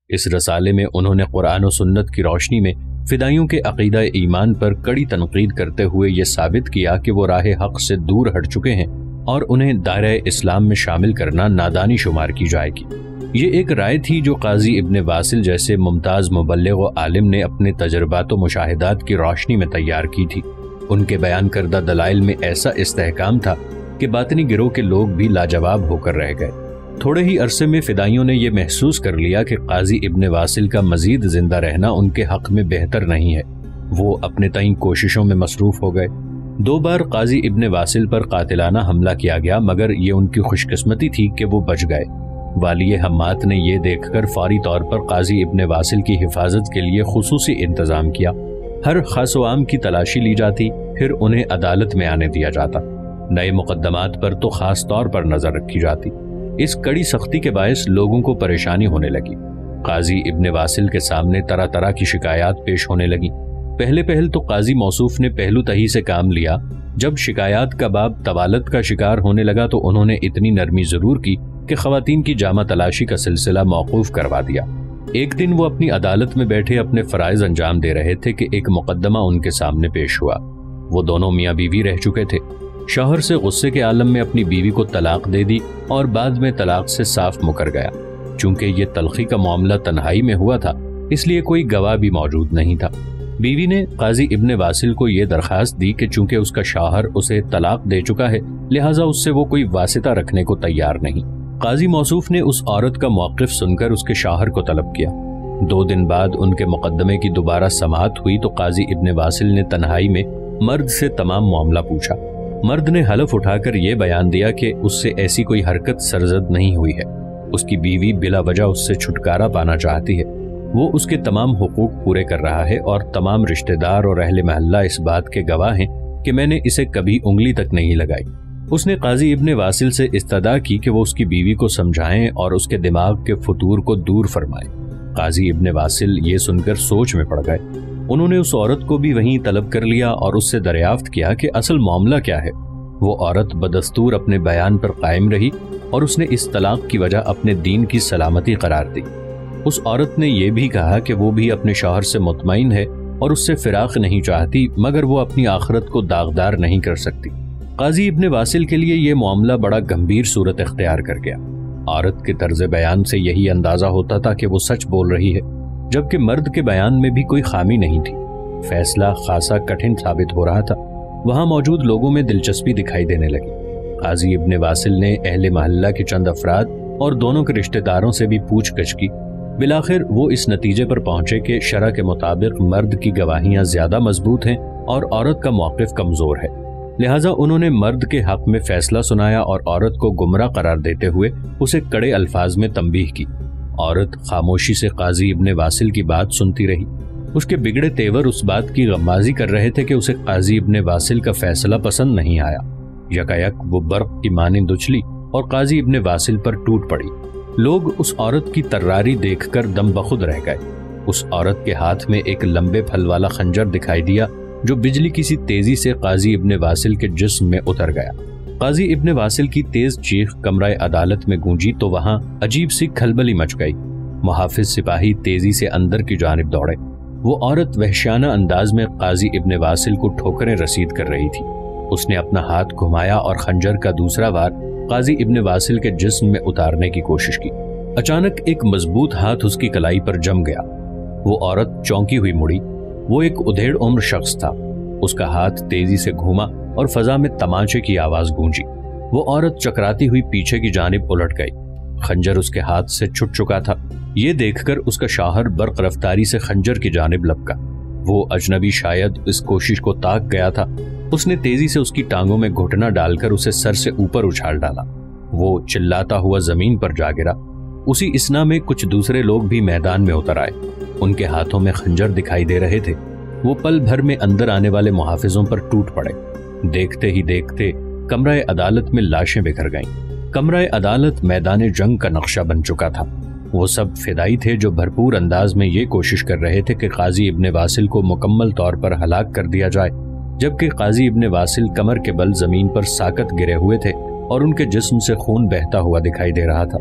اس رسالے میں انہوں نے قرآن و سنت کی روشنی میں فدائیوں کے عقیدہ ایمان پر کڑی تنقید کرتے ہوئے یہ ثابت کیا کہ وہ راہ حق سے دور ہٹ چکے ہیں اور انہیں دائرہ اسلام میں شامل کرنا نادانی شمار کی جائے گی۔ یہ ایک رائے تھی جو قاضی ابن واصل جیسے ممتاز مبلغ و عالم نے اپنے تجربات و مشاہدات کی روشنی میں تیار کی تھی۔ ان کے بیان کردہ دلائل میں ایسا استحکام تھا کہ باطنی گروہ کے لوگ بھی لاجواب ہو کر رہ گئے۔ تھوڑے ہی عرصے میں فدائیوں نے یہ محسوس کر لیا کہ قاضی ابن واصل کا مزید زندہ رہنا ان کے حق میں بہتر نہیں ہے۔ وہ اپنے تئیں کوششوں میں مصروف ہو گئے۔ 2 بار قاضی ابن واصل پر قاتلانہ حملہ کیا گیا، مگر یہ ان کی خوش قسمتی تھی کہ وہ بچ گئے۔ والی حمات نے یہ دیکھ کر فوری طور پر قاضی ابن واصل کی حفاظت کے لیے خصوصی انتظام کیا۔ ہر خاص و عام کی تلاشی لی جاتی، پھر انہیں عدالت میں آنے دیا جاتا۔ نئے مقدمات پر تو خاص طور پر نظر رکھی جاتی۔ اس کڑی سختی کے باعث لوگوں کو پریشانی ہونے لگی۔ قاضی ابن واصل کے سامنے طرح طرح کی شکایات پیش ہونے لگی۔ پہل تو قاضی موصوف نے پہلو تہی سے کام لیا۔ جب شکایات کا باب طوالت کا شکار ہونے لگا تو انہوں نے اتنی نرمی ضرور کی کہ خواتین کی جامہ تلاشی کا سلسلہ موقوف کروا دیا۔ ایک دن وہ اپنی عدالت میں بیٹھے اپنے فرائض انجام دے رہے تھے کہ ایک مقدمہ ان کے سامنے پیش ہوا۔ وہ دونوں میاں بیوی رہ چکے تھے۔ شوہر سے غصے کے عالم میں اپنی بیوی کو طلاق دے دی اور بعد میں طلاق سے صاف مکر گیا۔ چونکہ یہ تلخی کا معاملہ تنہائی میں ہوا تھا، اس لیے کوئی گواہ بھی موجود نہیں تھا۔ بیوی نے قاضی ابن واصل کو یہ درخواست دی کہ چونکہ اس کا شوہر اسے طلاق دے چکا ہے، لہٰذا اس سے وہ کوئی واسطہ رکھنے کو تیار نہیں۔ قاضی موصوف نے اس عورت کا موقف سن کر اس کے شوہر کو طلب کیا۔ 2 دن بعد ان کے مقدمے کی دوبارہ سماعت ہوئی تو قاضی ابن واصل نے تنہائی میں مرد سے تمام معاملہ پوچھا۔ مرد نے حلف اٹھا کر یہ بیان دیا کہ اس سے ایسی کوئی حرکت سرزد نہیں ہوئی ہے۔ اس کی بیوی بلا وجہ اس سے چھٹکارا پانا چاہتی ہے۔ وہ اس کے تمام حقوق پورے کر رہا ہے اور تمام رشتہ دار اور اہل محلہ اس بات کے گواہ ہیں کہ میں نے اسے کبھی انگلی تک نہیں لگائی۔ اس نے قاضی ابن واصل سے استدعا کی کہ وہ اس کی بیوی کو سمجھائیں اور اس کے دماغ کے فطور کو دور فرمائیں۔ قاضی ابن واصل یہ سن کر سوچ میں پڑ گئے۔ انہوں نے اس عورت کو بھی وہیں طلب کر لیا اور اس سے دریافت کیا کہ اصل معاملہ کیا ہے۔ وہ عورت بدستور اپنے بیان پر قائم رہی اور اس نے اس طلاق کی وجہ اپنے دین کی سلامتی قرار دی۔ اس عورت نے یہ بھی کہا کہ وہ بھی اپنے شوہر سے مطمئن ہے اور اس سے فراق نہیں چاہتی، مگر وہ اپنی آخرت کو داغدار نہیں کر سکتی۔ قاضی ابن واصل کے لیے یہ معاملہ بڑا گمبھیر صورت اختیار کر گیا۔ عورت کے طرز بیان سے یہی اندازہ ہوتا تھا کہ وہ سچ بول رہی ہے، جبکہ مرد کے بیان میں بھی کوئی خامی نہیں تھی۔ فیصلہ خاصا کٹھن ثابت ہو رہا تھا۔ وہاں موجود لوگوں میں دلچسپی دکھائی دینے لگی۔ قاضی ابن واصل نے اہل محلہ کے چند افراد اور دونوں کے رشتہ داروں سے بھی پوچھ گچھ کی۔ بالآخر وہ اس نتیجے پر پہنچے کہ شرع کے مطابق مرد کی گواہیاں زیادہ مضبوط ہیں اور عورت کا موقف کمزور ہے۔ لہٰذا انہوں نے مرد کے حق میں فیصلہ سنایا اور عورت کو گمراہ قرار دیتے ہوئے اسے کڑے الفاظ میں تنبیہ کی۔ عورت خاموشی سے قاضی ابن واصل کی بات سنتی رہی۔ اس کے بگڑے تیور اس بات کی غمازی کر رہے تھے کہ اسے قاضی ابن واصل کا فیصلہ پسند نہیں آیا۔ یکایک وہ برق کی مانند اچھلی اور قاضی ابن واصل پر ٹوٹ پڑی۔ لوگ اس عورت کی تراری دیکھ کر دم بخود رہ گئے۔ اس عورت کے ہاتھ میں ایک لمبے پھل والا خنجر دکھائی دیا جو بجلی کی سی تیزی سے قاضی ابن واصل کے جسم میں اتر گیا۔ قاضی ابن واصل کی تیز چیخ کمرہ عدالت میں گونجی تو وہاں عجیب سی کھلبلی مچ گئی۔ محافظ سپاہی تیزی سے اندر کی جانب دوڑے۔ وہ عورت وحشیانہ انداز میں قاضی ابن واصل کو ٹھوکریں رسید کر رہی تھی۔ اس نے اپنا ہاتھ گھمایا اور خنجر کا دوسرا وار قاضی ابن واصل کے جسم میں اتارنے کی کوشش کی۔ اچانک ایک مضبوط ہاتھ اس کی کلائی پر جم گیا۔ وہ عورت چونکی ہوئی مڑی۔ وہ ایک ادھیڑ عمر شخص تھا۔ اس کا ہاتھ تیزی سے گھوما اور فضا میں تمانچے کی آواز گونجی۔ وہ عورت چکراتی ہوئی پیچھے کی جانب الٹ گئی۔ خنجر اس کے ہاتھ سے چھٹ چکا تھا۔ یہ دیکھ کر اس کا شوہر برق رفتاری سے خنجر کی جانب لپکا۔ وہ اجنبی شاید اس کوشش کو تاک گیا تھا۔ اس نے تیزی سے اس کی ٹانگوں میں گھٹنا ڈال کر اسے سر سے اوپر اچھال ڈالا۔ وہ چلاتا ہوا زمین پر جا گرا۔ اسی اسنا میں کچھ دوسرے لوگ بھی میدان میں اتر آئے۔ ان کے ہاتھوں میں خنجر دکھائی دے رہے تھے۔ وہ پل بھر میں اندر آنے والے محافظوں پر ٹوٹ پڑے۔ دیکھتے ہی دیکھتے کمرہ عدالت میں لاشیں بکھر گئیں۔ کمرہ عدالت میدان جنگ کا نقشہ بن چکا تھا۔ وہ سب فدائی تھے جو بھرپور انداز میں یہ کوشش کر رہے تھے کہ قاضی ابن واصل کو مکمل طور پر ہلاک کر دیا جائے، جبکہ قاضی ابن واصل کمر کے بل زمین پر ساکت گرے ہوئے تھے اور ان کے جسم سے خون بہتا ہوا دکھائی دے رہا تھا۔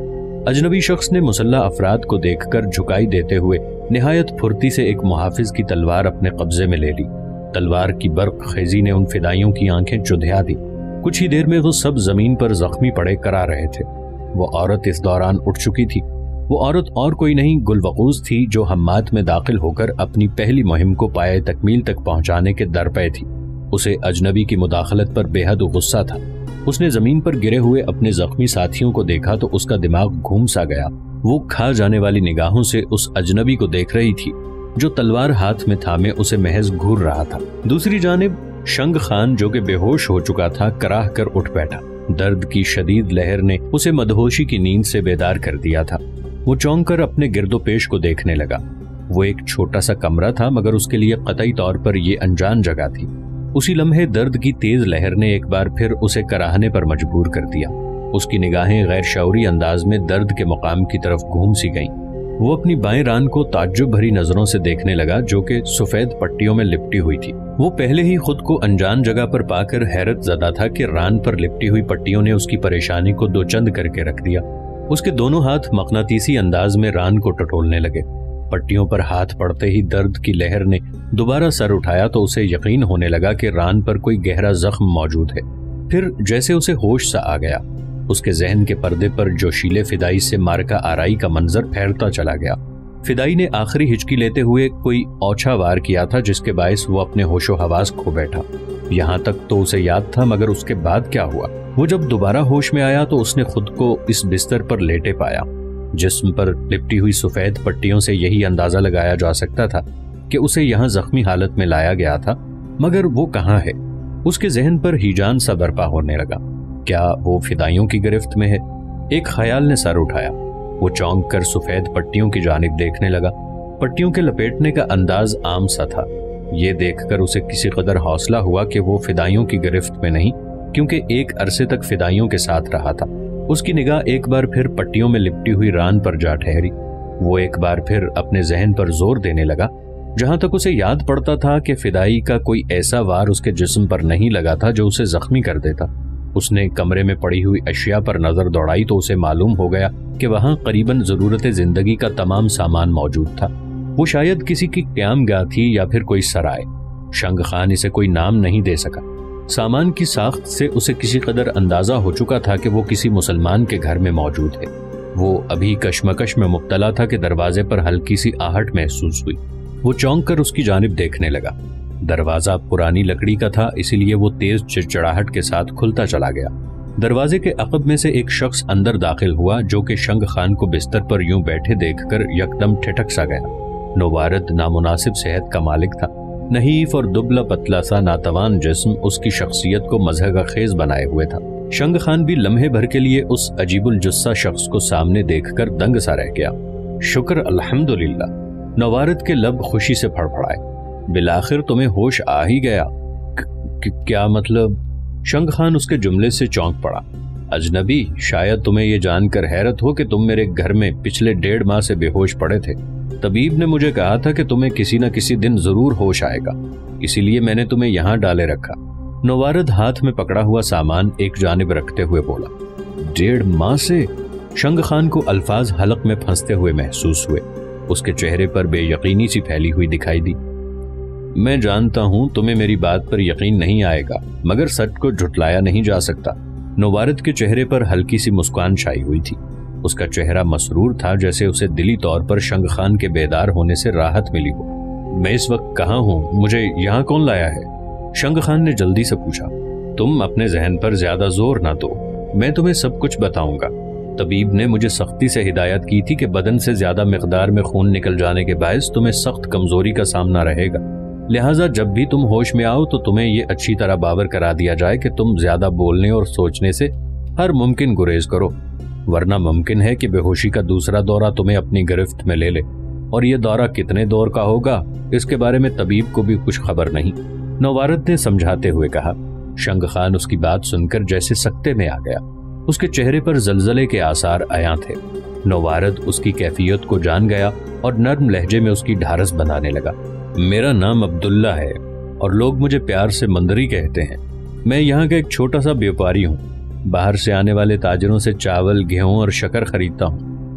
अजनबी शख्स ने मुसल्ला अफराद को देखकर झुकाई देते हुए निहायत फुर्ती से एक मुहाफिज की तलवार अपने कब्जे में ले ली। तलवार की बर्क खेजी ने उन फिदाइयों की आंखें चुधिया दी। कुछ ही देर में वो सब जमीन पर जख्मी पड़े करा रहे थे। वो औरत इस दौरान उठ चुकी थी। वो औरत और कोई नहीं गुलवकूज थी, जो हम्मात में दाखिल होकर अपनी पहली मुहिम को पाए तकमील तक पहुंचाने के दर पे थी। उसे अजनबी की मुदाखलत पर बेहद गुस्सा था। उसने जमीन पर गिरे हुए अपने जख्मी साथियों को देखा तो उसका दिमाग घूम सा गया। वो खा जाने वाली निगाहों से उस अजनबी को देख रही थी जो तलवार हाथ में थामे उसे महज घूर रहा था। दूसरी जानिब शंग खान, जो कि बेहोश हो चुका था, कराह कर उठ बैठा। दर्द की शदीद लहर ने उसे मदहोशी की नींद से बेदार कर दिया था। वो चौंक कर अपने गिरदोपेश को देखने लगा। वो एक छोटा सा कमरा था, मगर उसके लिए कतई तौर पर यह अनजान जगह थी। उसी लम्हे दर्द की तेज लहर ने एक बार फिर उसे कराहने पर मजबूर कर दिया। उसकी निगाहें गैर शऊरी अंदाज में दर्द के मुकाम की तरफ घूम सी गईं। वो अपनी बाएं रान को ताज्जुब भरी नजरों से देखने लगा, जो कि सफेद पट्टियों में लिपटी हुई थी। वो पहले ही खुद को अनजान जगह पर पाकर हैरत ज़दा था कि रान पर लिपटी हुई पट्टियों ने उसकी परेशानी को दो चंद करके रख दिया। उसके दोनों हाथ मकनातीसी अंदाज में रान को टटोलने लगे। पट्टियों पर हाथ पड़ते ही दर्द की लहर ने दोबारा सर उठाया तो उसे यकीन होने लगा कि रान पर कोई गहरा जख्म मौजूद है। फिर जैसे उसे होश सा आ गया। उसके जहन के पर्दे पर जोशीले फिदाई से मार्का आराई का मंजर फैलता चला गया। फिदाई ने आखिरी हिचकी लेते हुए कोई औछा वार किया था, जिसके बायस वो अपने होशो हवास खो बैठा। यहाँ तक तो उसे याद था, मगर उसके बाद क्या हुआ? वो जब दोबारा होश में आया तो उसने खुद को इस बिस्तर पर लेटे पाया। जिस्म पर लिपटी हुई सफेद पट्टियों से यही अंदाजा लगाया जा सकता था कि उसे यहाँ जख्मी हालत में लाया गया था, मगर वो कहाँ है? उसके जहन पर हिजान सा बर्पा होने लगा। क्या वो फिदाइयों की गिरफ्त में है? एक ख्याल ने सर उठाया। वो चौंक कर सफेद पट्टियों की जानिब देखने लगा। पट्टियों के लपेटने का अंदाज आम सा था। ये देखकर उसे किसी कदर हौसला हुआ कि वो फिदाइयों की गिरफ्त में नहीं, क्योंकि एक अरसे तक फिदाइयों के साथ रहा था। उसकी निगाह एक बार फिर पट्टियों में लिपटी हुई रान पर जा ठहरी। वो एक बार फिर अपने जहन पर जोर देने लगा। जहां तक उसे याद पड़ता था कि फिदाई का कोई ऐसा वार उसके जिस्म पर नहीं लगा था जो उसे जख्मी कर देता। उसने कमरे में पड़ी हुई अशिया पर नजर दौड़ाई तो उसे मालूम हो गया कि वहां करीबन जरूरत जिंदगी का तमाम सामान मौजूद था। वो शायद किसी की क़यामगाह थी या फिर कोई सराय। शंग खान इसे कोई नाम नहीं दे सका। सामान की साख्त से उसे किसी कदर अंदाजा हो चुका था कि वो किसी मुसलमान के घर में मौजूद है। वो अभी कशमकश में मुब्तला था कि दरवाजे पर हल्की सी आहट महसूस हुई। वो चौंक कर उसकी जानिब देखने लगा। दरवाजा पुरानी लकड़ी का था, इसीलिए वो तेज चिड़चिड़ाहट के साथ खुलता चला गया। दरवाजे के अक़ब में से एक शख्स अंदर दाखिल हुआ, जो कि शंग खान को बिस्तर पर यूं बैठे देखकर यकदम ठिठक सा गया। नौवारद नामुनासिब सेहत का मालिक था। नहीफ और दुबला पतला सा नातवान जिस्म उसकी शख्सियत को मज़हगा खेज बनाए हुए था। शंग खान भी लम्हे भर के लिए उस अजीबुल जुस्सा शख्स को सामने देखकर दंग सा रह गया। शुक्र अल्हम्दुलिल्लाह, नौवारद के लब खुशी से फड़फड़ाए। बिलाखिर तुम्हें होश आ ही गया। क्या मतलब? शंग खान उसके जुमले से चौंक पड़ा। अजनबी, शायद तुम्हें यह जानकर हैरत हो कि तुम मेरे घर में पिछले 1.5 माह से बेहोश पड़े थे। तबीब ने मुझे कहा था कि तुम्हें किसी न किसी दिन जरूर होश आएगा, इसीलिए मैंने तुम्हें यहाँ डाले रखा। नौवारद हाथ में पकड़ा हुआ सामान एक जानिब रखते हुए बोला। 1.5 माह से? शंग खान को अल्फाज हलक में फंसते हुए महसूस हुए। उसके चेहरे पर बेयकीनी सी फैली हुई दिखाई दी। मैं जानता हूं तुम्हें मेरी बात पर यकीन नहीं आएगा, मगर सच को झुटलाया नहीं जा सकता। नौवारद के चेहरे पर हल्की सी मुस्कान छाई हुई थी। उसका चेहरा मसरूर था, जैसे उसे दिली तौर पर शंग खान के बेदार होने से राहत मिली हो। मैं इस वक्त कहाँ हूँ? मुझे यहाँ कौन लाया है? शंग खान ने जल्दी से पूछा। तुम अपने जहन पर ज्यादा जोर ना दो, मैं तुम्हें सब कुछ बताऊंगा। तबीब ने मुझे सख्ती से हिदायत की थी कि बदन से ज्यादा मिकदार में खून निकल जाने के बायस तुम्हें सख्त कमजोरी का सामना रहेगा। लिहाजा जब भी तुम होश में आओ तो तुम्हें ये अच्छी तरह बावर करा दिया जाए कि तुम ज्यादा बोलने और सोचने से हर मुमकिन गुरेज करो, वरना मुमकिन है कि बेहोशी का दूसरा दौरा तुम्हें अपनी गिरफ्त में ले ले। और ये दौरा कितने दौर का होगा, इसके बारे में तबीब को भी कुछ खबर नहीं, नौवारद ने समझाते हुए कहा। शंग खान उसकी बात सुनकर जैसे सकते में आ गया। उसके चेहरे पर जलजले के आसार आया थे। नौवारद उसकी कैफियत को जान गया और नर्म लहजे में उसकी ढारस बनाने लगा। मेरा नाम अब्दुल्ला है और लोग मुझे प्यार से मंदरी कहते हैं। मैं यहाँ का एक छोटा सा व्यापारी हूँ। बाहर से आने वाले ताजरों से चावल, गेहूं और शक्कर खरीदता हूँ।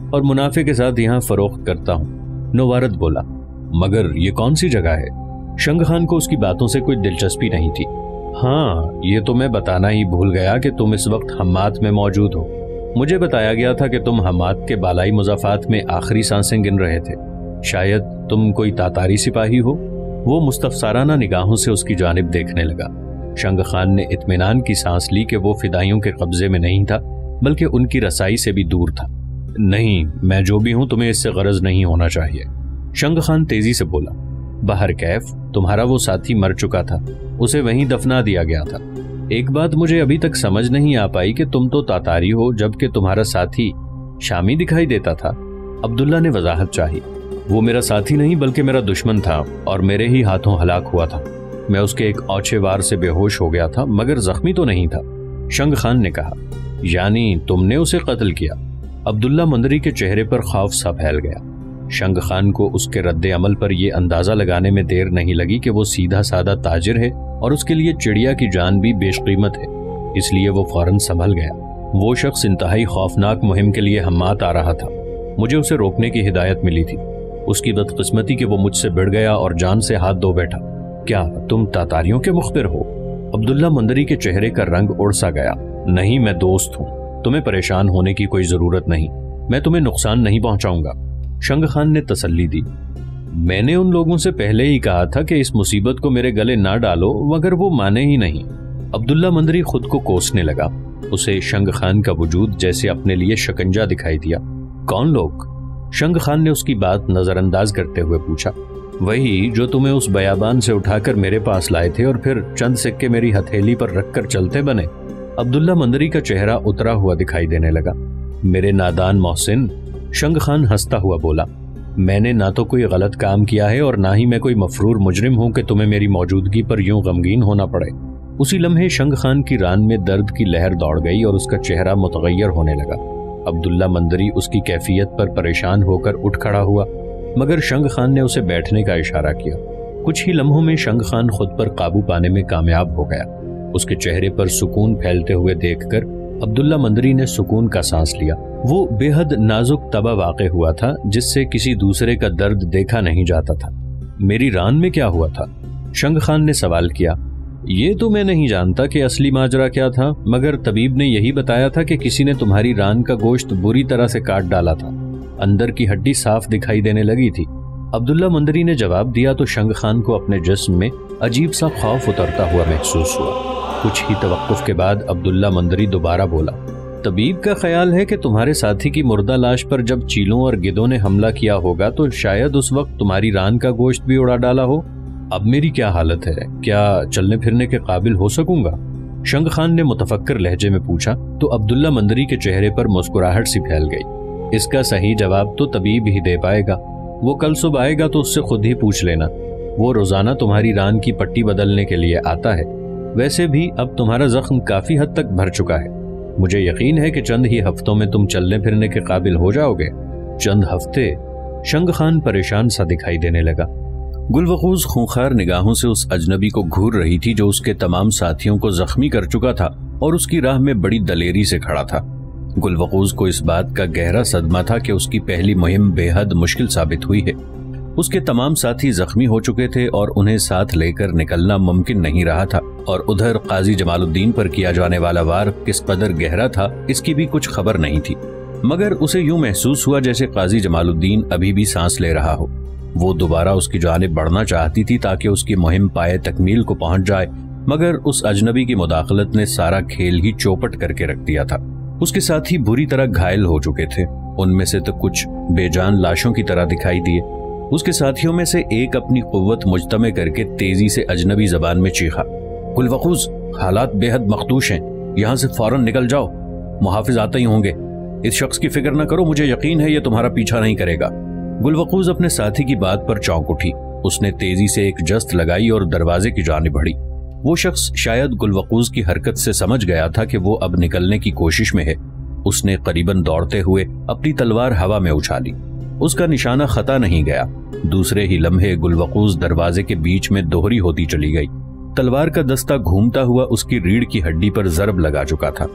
और मुनाफे के साथ यहाँ फरोख्त करता हूँ। नौवारद बोला, मगर ये कौन सी जगह है? शंग खान को उसकी बातों से कोई दिलचस्पी नहीं थी। हाँ, ये तो मैं बताना ही भूल गया कि तुम इस वक्त हम्मात में मौजूद हो। मुझे बताया गया था कि तुम हम्मात के बालाई मुज़ाफ़ात में आखिरी सांसें गिन रहे थे। शायद तुम कोई तातारी सिपाही हो। वो मुस्तफसाराना निगाहों से उसकी जानिब देखने लगा। शंग खान ने इत्मीनान की सांस ली कि वो फिदाइयों के कब्जे में नहीं था, बल्कि उनकी रसाई से भी दूर था। नहीं, मैं जो भी हूं तुम्हें इससे गरज नहीं होना चाहिए। शंग खान तेजी से बोला, बाहर कैफ, तुम्हारा वो साथी मर चुका था, उसे वहीं दफना दिया गया था। एक बात मुझे अभी तक समझ नहीं आ पाई कि तुम तो तातारी हो जबकि तुम्हारा साथी शामी दिखाई देता था। अब्दुल्ला ने वजाहत चाही। वो मेरा साथी नहीं बल्कि मेरा दुश्मन था और मेरे ही हाथों हलाक हुआ था। मैं उसके एक औचे वार से बेहोश हो गया था, मगर जख्मी तो नहीं था। शंग खान ने कहा, यानी तुमने उसे कत्ल किया? अब्दुल्ला मंदरी के चेहरे पर खौफ सा फैल गया। शंग खान को उसके रद्दे अमल पर यह अंदाजा लगाने में देर नहीं लगी कि वो सीधा साधा ताजिर है और उसके लिए चिड़िया की जान भी बेशकीमत है, इसलिए वो फौरन संभल गया। वो शख्स इंतहाई खौफनाक मुहिम के लिए हम्मात आ रहा था। मुझे उसे रोकने की हिदायत मिली थी। उसकी बदकिस्मती कि वो मुझसे भिड़ गया और जान से हाथ धो बैठा। क्या तुम तातारियों के मुखबिर हो? अब्दुल्ला मंदरी के चेहरे का रंग उड़ सा गया। नहीं, मैं दोस्त हूँ, तुम्हें परेशान होने की कोई जरूरत नहीं, मैं तुम्हें नुकसान नहीं पहुंचाऊंगा। शंग खान ने तसल्ली दी। मैंने उन लोगों से पहले ही कहा था कि इस मुसीबत को मेरे गले ना डालो, मगर वो माने ही नहीं। अब्दुल्ला मंदरी खुद को कोसने लगा। उसे शंग खान का वजूद जैसे अपने लिए शिकंजा दिखाई दिया। कौन लोग? शंग खान ने उसकी बात नजरअंदाज करते हुए पूछा। वही जो तुम्हें उस बयाबान से उठाकर मेरे पास लाए थे और फिर चंद सिक्के मेरी हथेली पर रखकर चलते बने। अब्दुल्ला मंदरी का चेहरा उतरा हुआ दिखाई देने लगा। मेरे नादान मोहसिन, शंग खान हंसता हुआ बोला, मैंने ना तो कोई गलत काम किया है और ना ही मैं कोई मफरूर मुजरिम हूं कि तुम्हें मेरी मौजूदगी पर यूं गमगीन होना पड़े। उसी लम्हे शंग खान की रान में दर्द की लहर दौड़ गई और उसका चेहरा मुतगय्यर होने लगा। अब्दुल्ला मंदरी उसकी कैफियत पर परेशान होकर उठ खड़ा हुआ, मगर शंग खान ने उसे बैठने का इशारा किया। कुछ ही लम्हों में शंग खान खुद पर काबू पाने में कामयाब हो गया। उसके चेहरे पर सुकून फैलते हुए देखकर अब्दुल्ला मंदरी ने सुकून का सांस लिया। वो बेहद नाजुक तबा वाक़े हुआ था जिससे किसी दूसरे का दर्द देखा नहीं जाता था। मेरी रान में क्या हुआ था? शंग खान ने सवाल किया। ये तो मैं नहीं जानता कि असली माजरा क्या था, मगर तबीब ने यही बताया था कि किसी ने तुम्हारी रान का गोश्त बुरी तरह से काट डाला था। अंदर की हड्डी साफ दिखाई देने लगी थी। अब्दुल्ला मंदरी ने जवाब दिया तो शंग खान को अपने जिस्म में अजीब सा खौफ उतरता हुआ महसूस हुआ। कुछ ही तवक्कुफ के बाद अब्दुल्ला मंदरी दोबारा बोला, तबीब का ख्याल है कि तुम्हारे साथी की मुर्दा लाश पर जब चीलों और गिद्धों ने हमला किया होगा तो शायद उस वक्त तुम्हारी रान का गोश्त भी उड़ा डाला हो। अब मेरी क्या हालत है? क्या चलने फिरने के काबिल हो सकूंगा? शंग खान ने मुतफक्कर लहजे में पूछा तो अब्दुल्ला मंदरी के चेहरे पर मुस्कुराहट सी फैल गई। इसका सही जवाब तो तबीब ही दे पाएगा। वो कल सुबह आएगा तो उससे खुद ही पूछ लेना। वो रोजाना तुम्हारी रान की पट्टी बदलने के लिए आता है। वैसे भी अब तुम्हारा जख्म काफी हद तक भर चुका है। मुझे यकीन है कि चंद ही हफ्तों में तुम चलने फिरने के काबिल हो जाओगे। चंद हफ्ते? शंग खान परेशान सा दिखाई देने लगा। गुलवकूज खूंखार निगाहों से उस अजनबी को घूर रही थी जो उसके तमाम साथियों को जख्मी कर चुका था और उसकी राह में बड़ी दलेरी से खड़ा था। गुलवकूज को इस बात का गहरा सदमा था कि उसकी पहली मुहिम बेहद मुश्किल साबित हुई है। उसके तमाम साथी जख्मी हो चुके थे और उन्हें साथ लेकर निकलना मुमकिन नहीं रहा था, और उधर काजी जमालुद्दीन पर किया जाने वाला वार किस कदर गहरा था इसकी भी कुछ खबर नहीं थी। मगर उसे यूं महसूस हुआ जैसे काजी जमालुद्दीन अभी भी सांस ले रहा हो। वो दोबारा उसकी जानिब बढ़ना चाहती थी ताकि उसकी मुहिम पाए तकमील को पहुंच जाए, मगर उस अजनबी की मुदाखलत ने सारा खेल ही चौपट करके रख दिया था। उसके साथी बुरी तरह घायल हो चुके थे। उनमें से तो कुछ बेजान लाशों की तरह दिखाई दिए। उसके साथियों में से एक अपनी कुव्वत मुजतमे करके तेजी से अजनबी जबान में चीखा, गुलवकूज, हालात बेहद मखदूश हैं, यहाँ से फौरन निकल जाओ, मुहाफिज आते ही होंगे। इस शख्स की फिक्र न करो, मुझे यकीन है ये तुम्हारा पीछा नहीं करेगा। गुलवकूज अपने साथी की बात पर चौंक उठी। उसने तेजी से एक जस्त लगाई और दरवाजे की जानिब बढ़ी। वो शख्स शायद गुलवकूज की हरकत से समझ गया था कि वो अब निकलने की कोशिश में है। उसने करीबन दौड़ते हुए अपनी तलवार हवा में उछाली। उसका निशाना खता नहीं गया। दूसरे ही लम्हे गुलवकूज दरवाजे के बीच में दोहरी होती चली गई। तलवार का दस्ता घूमता हुआ उसकी रीढ़ की हड्डी पर जरब लगा चुका था।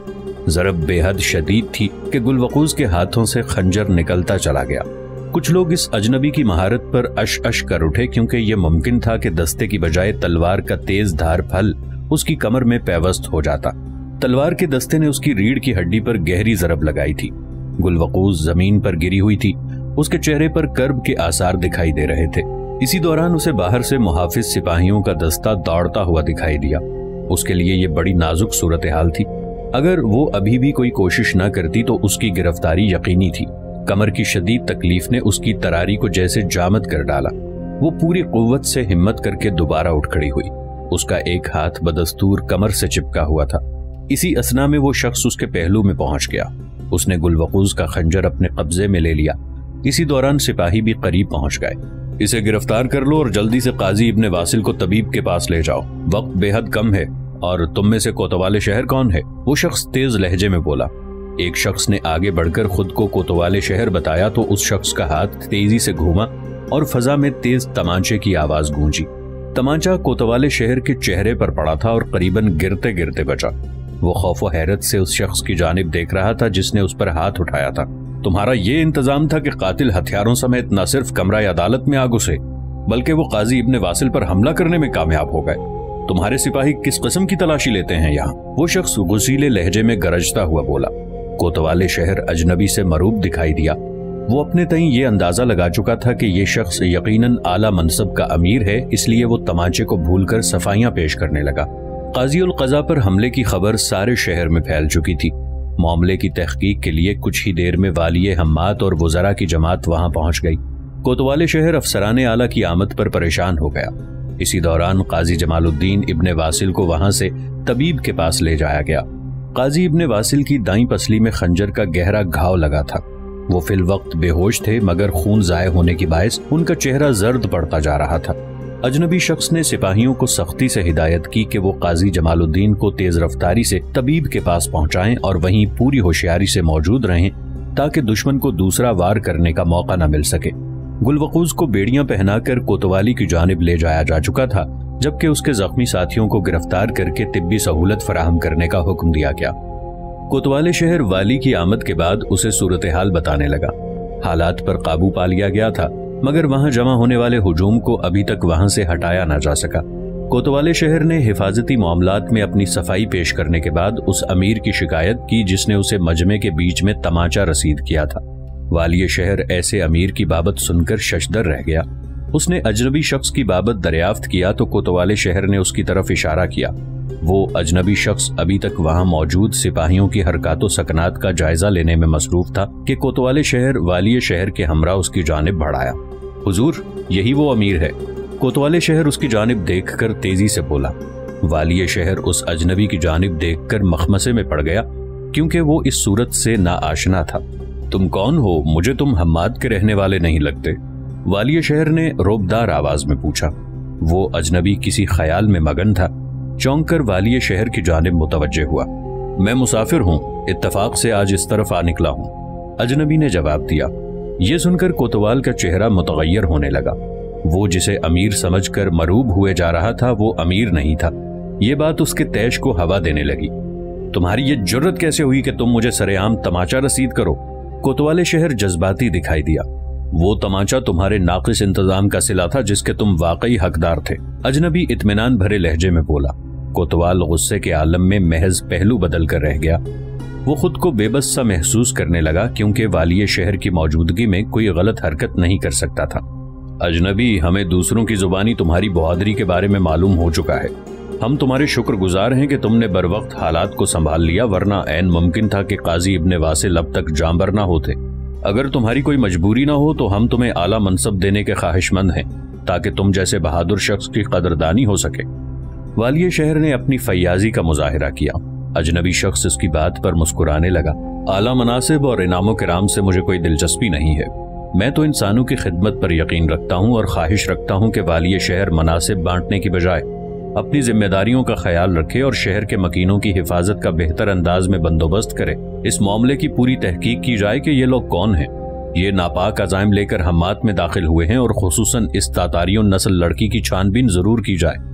ضرب بے حد شدید تھی کہ گلوقوز کے ہاتھوں سے خنجر نکلتا چلا گیا۔ کچھ لوگ اس اجنبی کی مہارت پر اش اش کر اٹھے، کیونکہ یہ ممکن تھا کہ دستے کی بجائے تلوار کا تیز دھار پھل اس کی کمر میں پیوست ہو جاتا۔ تلوار کے دستے نے اس کی ریڑھ کی ہڈی پر گہری ضرب لگائی تھی۔ گلوقوز زمین پر گری ہوئی تھی، اس کے چہرے پر کرب کے آثار دکھائی دے رہے تھے۔ اسی دوران اسے باہر سے محافظ سپاہیوں کا دستہ دوڑتا ہوا دکھائی دیا۔ اس کے لیے یہ بڑی نازک صورتحال تھی۔ اگر وہ ابھی بھی کوئی کوشش نہ کرتی تو اس کی گرفتاری یقینی تھی۔ کمر کی شدید تکلیف نے اس کی تراری کو جیسے جامد کر ڈالا۔ وہ پوری قوت سے ہمت کر کے دوبارہ اٹھ کھڑی ہوئی۔ اس کا ایک ہاتھ بدستور کمر سے چپکا ہوا تھا۔ اسی اثنا میں وہ شخص اس کے پہلو میں پہنچ گیا۔ اس نے گلوقوز کا خنجر اپنے قبضے میں لے لیا۔ اسی دوران سپاہی بھی قریب پہنچ گئے۔ اسے گرفتار کر لو اور جلدی سے قاضی ابن واصل کو طبیب کے پاس لے جاؤ، وقت بے حد کم ہے۔ اور تم میں سے کوتوال شہر کون ہے؟ وہ شخص تیز لہجے میں بولا۔ ایک شخص نے آگے بڑھ کر خود کو کوتوال شہر بتایا تو اس شخص کا ہاتھ تیزی سے گھوما اور فضا میں تیز تمانچے کی آواز گونجی۔ تمانچہ کوتوال شہر کے چہرے پر پڑا تھا اور قریباً گرتے گرتے بچا۔ وہ خوف و حیرت سے اس شخص کی جانب دیکھ رہا تھا جس نے اس پر ہاتھ اٹھایا تھا۔ تمہارا یہ انتظام تھا کہ قاتل ہتھیاروں سمیت نہ صرف کمرہ عدالت میں آ گھسے بلکہ وہ قاضی ابن واصل پر حملہ کرنے میں کامیاب ہو گئے۔ تمہارے سپاہی کس قسم کی تلاشی لیتے ہیں یہاں؟ وہ شخص غصیلے لہجے میں گرجتا ہوا بولا۔ کوتوال شہر اجنبی سے مروب دکھائی دیا۔ وہ اپنے تئیں یہ اندازہ لگا چکا تھا کہ یہ شخص یقیناً اعلیٰ منصب کا امیر ہے، اس لیے وہ تمانچے کو بھول کر صفائیاں پیش کرنے لگا۔ قاضی القضا پر حملے کی خبر سارے شہر میں پھیل چکی تھی۔ معاملے کی تحقیق کے لیے کچھ ہی دیر میں والی حمات اور وزراء کی جماعت وہاں پہنچ گئی۔ کوتوال شہر افسران اعلیٰ کی آمد پر پریشان ہو گیا۔ اسی دوران قاضی جمال الدین ابن واصل کو وہاں سے طبیب کے پاس لے جایا گیا۔ قاضی ابن واصل کی دائیں پسلی میں خنجر کا گہرا گھاؤ لگا تھا۔ وہ فی الوقت بے ہوش تھے، مگر خون ضائع ہونے کے باعث ان کا چہرہ زرد پڑتا جا رہا تھا۔ اجنبی شخص نے سپاہیوں کو سختی سے ہدایت کی کہ وہ قاضی جمال الدین کو تیز رفتاری سے طبیب کے پاس پہنچائیں اور وہیں پوری ہوشیاری سے موجود رہیں تاکہ دشمن کو دوسرا وار کرنے کا موقع نہ مل سکے۔ گلوقوز کو بیڑیاں پہنا کر کوتوالی کی جانب لے جایا جا چکا تھا، جبکہ اس کے زخمی ساتھیوں کو گرفتار کر کے طبی سہولت فراہم کرنے کا حکم دیا گیا۔ کوتوال شہر والی کی آمد کے بعد اسے صورتحال بتانے لگا۔ حالات پر قابو پا لیا گیا تھا، مگر وہاں جمع ہونے والے ہجوم کو ابھی تک وہاں سے ہٹایا نہ جا سکا۔ کوتوال شہر نے حفاظتی معاملات میں اپنی صفائی پیش کرنے کے بعد اس امیر کی شکایت کی جس نے اسے مجمع کے بیچ میں تمانچہ رسید کیا تھا۔ والی شہر ایسے امیر کی بابت سن کر ششدر رہ گیا۔ اس نے اجنبی شخص کی بابت دریافت کیا تو کوتوال شہر نے اس کی طرف اشارہ کیا۔ وہ اجنبی شخص ابھی تک وہاں موجود سپاہیوں کی حرکات و سکنات کا جائزہ لینے میں مصروف تھا کہ کوتوال شہر والی شہر کے ہمراہ اس کی جانب بڑھایا۔ حضور، یہی وہ امیر ہے۔ کوتوال شہر اس کی جانب دیکھ کر تیزی سے بولا۔ والی شہر اس اجنبی کی جانب دیکھ کر مخمسے میں پڑ گیا، کیونکہ وہ اس صورت سے ناآشنا تھا۔ تم کون ہو؟ مجھے تم حماد کے رہنے والے نہیں لگتے، والی شہر نے روبدار آواز میں پوچھا۔ وہ اجنبی کسی خیال میں مگن تھا، چونک کر والی شہر کی جانب متوجہ ہوا۔ میں مسافر ہوں، اتفاق سے آج اس طرف آ نکلا ہوں، اجنبی نے جواب دیا۔ یہ سن کر کوتوال کا چہرہ متغیر ہونے لگا۔ وہ جسے امیر سمجھ کر مروب ہوئے جا رہا تھا وہ امیر نہیں تھا۔ یہ بات اس کے تیش کو ہوا دینے لگی۔ تمہاری یہ جرت کیسے ہوئی کہ تم مجھے سرعام تمانچہ رسید کرو؟ کوتوال شہر جذباتی دکھائی دیا۔ وہ تمانچہ تمہارے ناقص انتظام کا صلہ تھا جس کے تم واقعی حقدار تھے، اجنبی اطمینان بھرے لہجے میں بولا۔ کوتوال غصے کے عالم میں محض پہلو بدل کر رہ گیا۔ وہ خود کو بے بس سا محسوس کرنے لگا کیونکہ والی شہر کی موجودگی میں کوئی غلط حرکت نہیں کر سکتا تھا۔ اجنبی، ہمیں دوسروں کی زبانی تمہاری بہادری کے بارے میں معلوم ہو چکا ہے۔ ہم تمہارے شکر گزار ہیں کہ تم نے بر وقت حالات کو سنبھال لیا، ورنہ عین ممکن تھا کہ قاضی ابن واصل اب تک جانبر نہ ہوتے۔ اگر تمہاری کوئی مجبوری نہ ہو تو ہم تمہیں اعلیٰ منصب دینے کے خواہش مند ہیں تاکہ تم جیسے بہادر شخص کی قدردانی ہو سکے۔ والی شہر نے اپنی فیاضی کا مظاہرہ کیا۔ اجنبی شخص اس کی بات پر مسکرانے لگا۔ اعلیٰ مناصب اور انعام و کرام سے مجھے کوئی دلچسپی نہیں ہے۔ میں تو انسانوں کی خدمت پر یقین رکھتا ہوں اور خواہش رکھتا ہوں کہ والی شہر مناصب بانٹنے کی بجائے اپنی ذمہ داریوں کا خیال رکھے اور شہر کے مکینوں کی حفاظت کا بہتر انداز میں بندوبست کرے۔ اس معاملے کی پوری تحقیق کی جائے کہ یہ لوگ کون ہیں۔ یہ ناپاک عزائم لے کر حمات میں داخل ہوئے ہیں اور خصوصاً اس تاتاریوں نسل لڑکی کی چھان بین ضرور کی جائے۔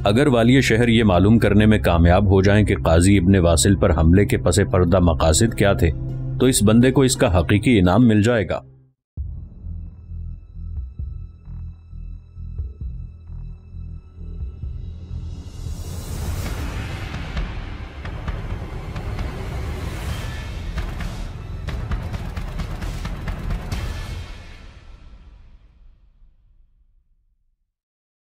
اگر والی شہر یہ معلوم کرنے میں کامیاب ہو جائیں کہ قاضی ابن واصل پر حملے کے پس پردہ مقاصد کیا تھے تو اس بندے کو اس کا حقیقی انعام مل جائے گا۔